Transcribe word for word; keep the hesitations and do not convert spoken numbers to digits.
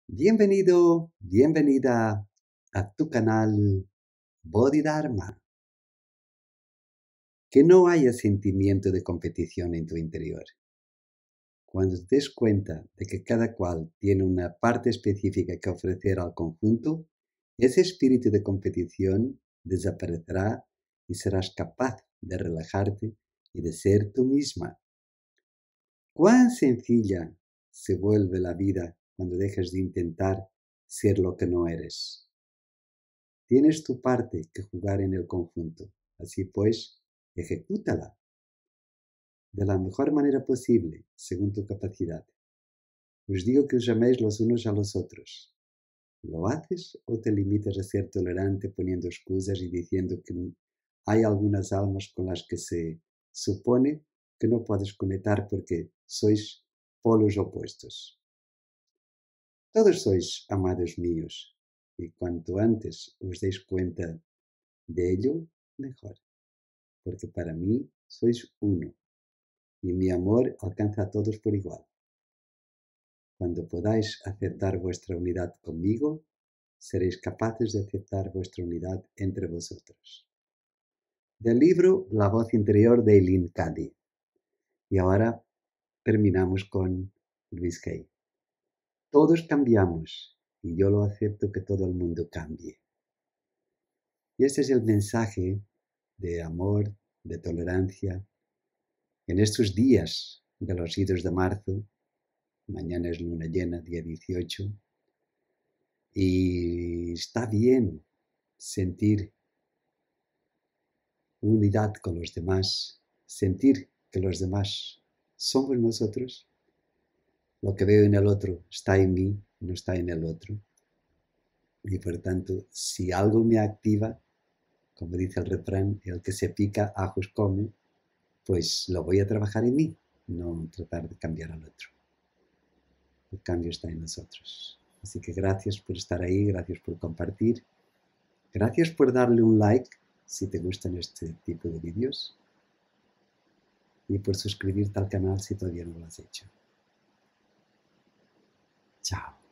Bienvenido, bienvenida a tu canal Bodhidharma. Que no haya sentimiento de competición en tu interior. Cuando te des cuenta de que cada cual tiene una parte específica que ofrecer al conjunto, ese espíritu de competición desaparecerá y serás capaz de relajarte y de ser tú misma. Cuán sencilla se vuelve la vida cuando dejas de intentar ser lo que no eres. Tienes tu parte que jugar en el conjunto, así pues, ejecútala de la mejor manera posible, según tu capacidad. Os digo que os améis los unos a los otros. ¿Lo haces o te limitas a ser tolerante poniendo excusas y diciendo que hay algunas almas con las que se supone que no puedes conectar porque sois polos opuestos? Todos sois amados míos, y cuanto antes os deis cuenta de ello, mejor, porque para mí sois uno, y mi amor alcanza a todos por igual. Cuando podáis aceptar vuestra unidad conmigo, seréis capaces de aceptar vuestra unidad entre vosotros. Del libro La voz interior de Eileen Cady. Y ahora terminamos con Luis Hay. Todos cambiamos, y yo lo acepto que todo el mundo cambie. Y este es el mensaje de amor, de tolerancia, en estos días de los idos de marzo. Mañana es luna llena, día dieciocho, y está bien sentir unidad con los demás, sentir que los demás somos nosotros. Lo que veo en el otro está en mí, no está en el otro. Y por tanto, si algo me activa, como dice el refrán, el que se pica ajos come, pues lo voy a trabajar en mí, no tratar de cambiar al otro. El cambio está en nosotros. Así que gracias por estar ahí, gracias por compartir, gracias por darle un like si te gustan este tipo de vídeos y por suscribirte al canal si todavía no lo has hecho. Chao.